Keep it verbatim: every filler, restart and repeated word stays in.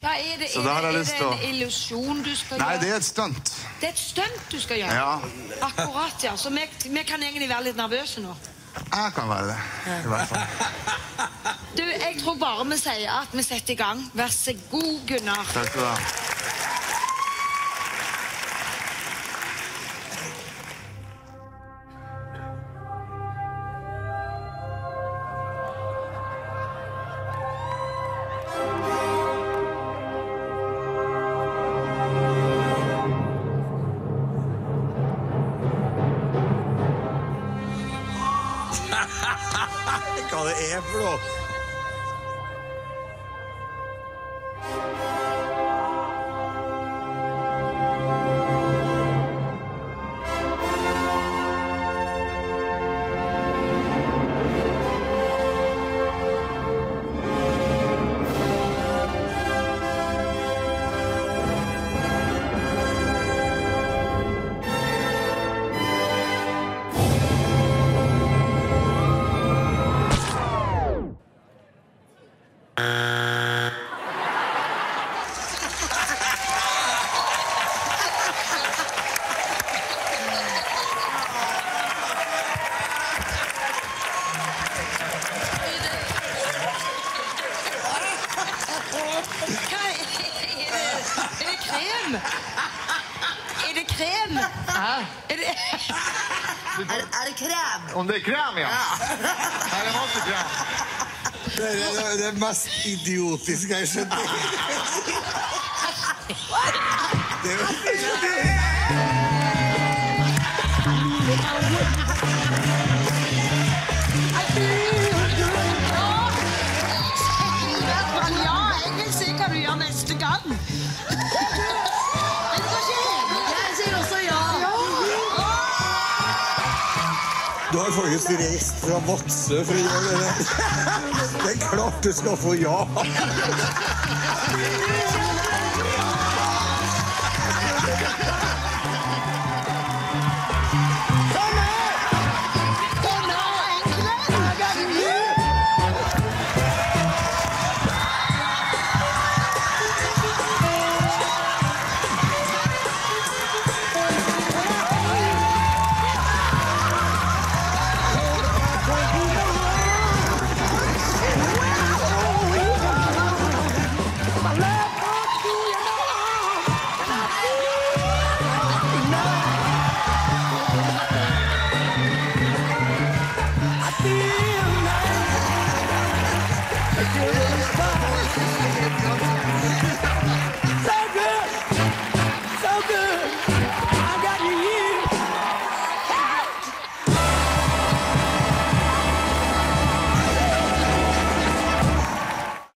Ja, er det, Så da har jeg er lyst det til å... en illusjon du skal Nei, gjøre? det er et stunt. Det er et stunt du skal gjøre? Ja. Akkurat, ja. Så vi, vi kan egentlig være litt nervøse nå. Jeg kan være det, i hvert fall. Du, jeg tror bare vi sier at vi setter i gang. Vær så god, Gunnar. Takk skal du ha. Hva det er for noe? Er det krem? Hæ? Er det... Er, er det krem? Om det er krem, ja. Her er masse krem. Det er det mest idiotiske jeg skjønner. Det er Ja, jeg vil se hva du gjør neste gang. Jeg sier også ja. Du har faktisk reist fra Vadsø for å gjøre det. Det er klart du skal få ja.